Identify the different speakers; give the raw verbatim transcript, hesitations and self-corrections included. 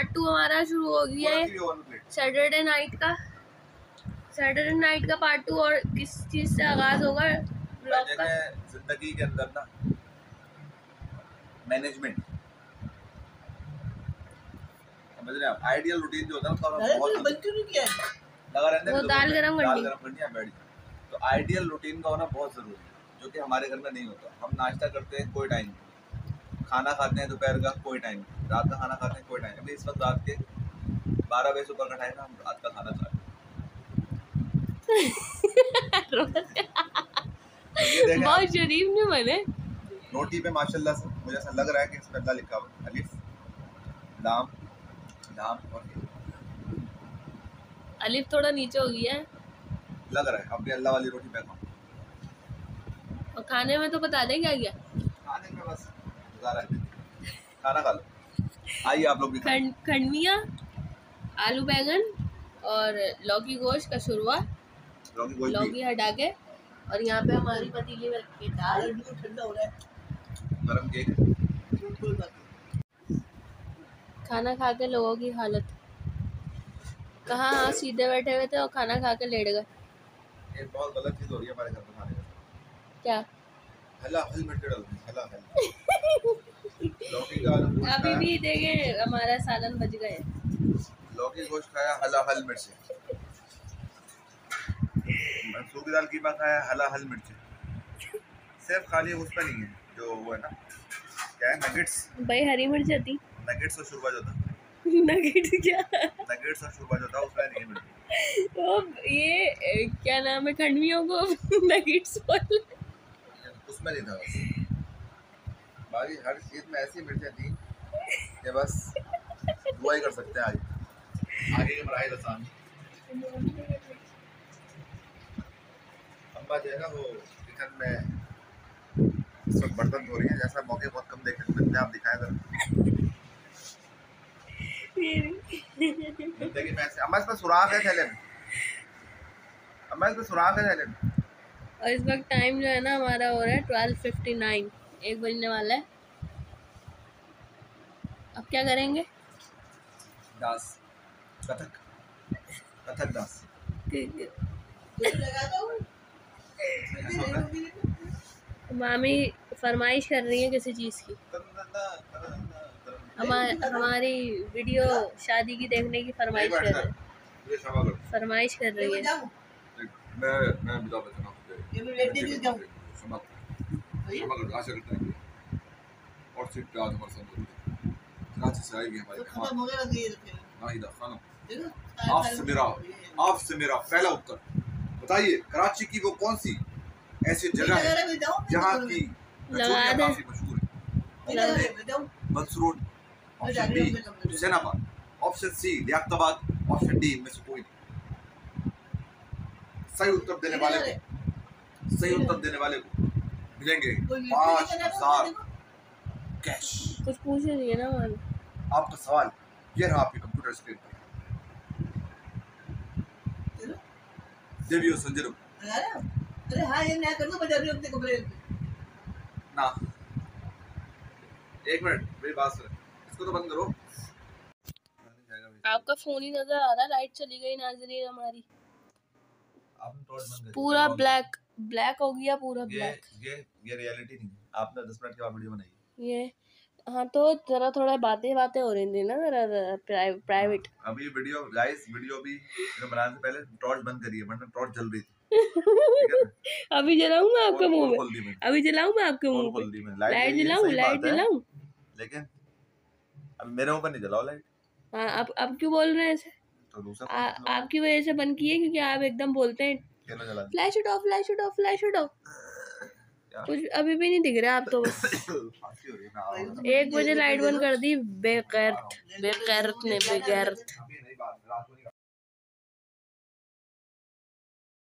Speaker 1: Part two हमारा शुरू हो गया है सैटरडे नाइट का। सैटरडे नाइट का पार्ट टू। और किस चीज से आगाज होगा ब्लॉग का?
Speaker 2: जिंदगी के अंदर ना मैनेजमेंट, समझ रहे हैं आप? आइडियल रूटीन जो होता है ना बहुत लगा रहता है,
Speaker 1: वो दाल गरम
Speaker 2: दाल
Speaker 1: करनी
Speaker 2: गरम करनी है बैठ जाए। तो आइडियल रूटीन का होना बहुत जरूरी है, जो कि हमारे घर में नहीं होता। हम नाश्ता करते हैं कोई टाइम, खाना खाते हैं दोपहर का कोई टाइम, रात का खाना खाते हैं कोई टाइम। अभी इस वक्त रात के बारह बजे ऊपर का टाइम है, हम रात का खाना खा रहे हैं।
Speaker 1: बहुत शरीफ नहीं बने।
Speaker 2: रोटी पे माशाल्लाह से मुझे ऐसा लग रहा है कि इसमें अल्लाह लिखा हुआ है, अलिफ लाम लाम और
Speaker 1: अलिफ थोड़ा नीचे हो गया है
Speaker 2: लग रहा है। अपनी अल्लाह वाली रोटी पे खाओ।
Speaker 1: और खाने में तो बता दें क्या क्या
Speaker 2: खाने में बस गुजारा है, खाना खा लो। आइए आप लोग भी खाएं।
Speaker 1: खंडमिया, आलू बैंगन और लौकी गोश्त का शुरुआ,
Speaker 2: लौकी गोश्त
Speaker 1: लौकी हटा के। और यहाँ पे हमारी पतीली में रखी दाल, ठंडा हो रहा है,
Speaker 2: गरम केक।
Speaker 1: खाना खा के लोगों की हालत कहाँ। हाँ सीधे बैठे हुए थे और खाना खा के लेट गए।
Speaker 2: एक बहुत गलत चीज हो रही है हमारे घर में खाने में।
Speaker 1: क्या?
Speaker 2: हला हल मिर्च डाल दी, हला हल। लौकी का आलू गोश्त
Speaker 1: अभी भी देखे हमारा सालन बच गए।
Speaker 2: लौकी गोश्त खाया, हला हल मिर्च। सूखी दाल कीमा खाया, हला हल मिर्च। सिर्फ खाली उसमें नहीं है जो वो है ना, क्या है, नगेट्स।
Speaker 1: भाई हरी मिर्च आती,
Speaker 2: नगेट्स और शोरबा जो था।
Speaker 1: नगेट्स क्या?
Speaker 2: नगेट्स और शोरबा जो था उसमें नहीं मिलती।
Speaker 1: तो ये क्या नाम है, खंडमियों को नगेट्स बोल,
Speaker 2: उसमें नहीं था बस। बाकी हर चीज में ऐसी मिर्चें थी कि बस दुआ ही कर सकते हैं आगे आगे की पढ़ाई आसान। अम्मा जो है ना वो किचन में इस वक्त बर्तन धो रही है। जैसा मौके बहुत कम देखने को मिलते हैं, आप दिखाया करें। जिंदगी में ऐसे अम्मा इसमें सुराख है थैले में, अम्मा इसमें सुराख है थैले में।
Speaker 1: और इस वक्त टाइम जो है ना हमारा हो रहा है ट्वेल्व फिफ्टी नाइन, एक बजने वाला है। अब क्या करेंगे?
Speaker 2: दास, कथक कथक दास।
Speaker 1: मामी फरमाइश कर रही है किसी चीज़ की। हमारी हमारी वीडियो शादी की देखने की फरमाइश कर रही है, फरमाइश कर रही है।
Speaker 2: मैं मैं बता देता हूँ और सिर्फ प्याज हमारे साथ कराची से आएगी हमारे नाहिदा खानम। आपसे मेरा आपसे मेरा पहला उत्तर बताइए, कराची की वो कौन सी ऐसी जगह है जहाँ की कचौरियाँ काफी मशहूर है? Mansoor, option B Hussainabad, option C Liaquatabad, option D इनमें से कोई नहीं। सही उत्तर देने वाले को सही उत्तर देने वाले को मिलेंगे पाँच हजार कैश।
Speaker 1: कुछ पूछ रही है ना मान।
Speaker 2: आपका सवाल ये रहा आपके कंप्यूटर स्क्रीन पर। देवियो संजरो
Speaker 3: अरे हाँ ये नया कर दो, बजा रही हूँ अपने कमरे में
Speaker 2: ना। एक मिनट मेरी बात सुनो, इसको तो बंद करो।
Speaker 1: आपका फोन ही नजर आ रहा है, लाइट चली गई नाज़रीन हमारी।
Speaker 2: आपने टॉर्च बंद कर दी,
Speaker 1: पूरा ब्लैक ब्लैक हो गया, पूरा
Speaker 2: ये
Speaker 1: ब्लैक।
Speaker 2: ये ये रियलिटी नहीं है। आपने दस मिनट के बाद वीडियो बनाई
Speaker 1: ये हाँ तो जरा थोड़ा बातें बातें हो रही थी ना, जरा प्राइवेट।
Speaker 2: अभी वीडियो गाइस वीडियो भी बनाने से पहले टॉर्च बंद करिए, वरना टॉर्च जल रही थी।
Speaker 1: अभी जलाऊं मैं आपके मुंह में, अभी जलाऊं मैं आपके मुंह
Speaker 2: में
Speaker 1: लाइट जलाऊं, लाइट जलाऊं।
Speaker 2: लेकिन अब मेरे ऊपर नहीं जलाओ लाइट।
Speaker 1: हाँ अब अब क्यों बोल रहे हैं ऐसे?
Speaker 2: तो दूसरा
Speaker 1: आपकी वजह से बंद की है, क्योंकि आप एकदम बोलते हैं flash it off, flash it off, flash it off. कुछ अभी भी नहीं दिख रहा आप तो बस एक बजे लाइट बंद कर दी। बेगैरत बेगैरत ने बेगैरत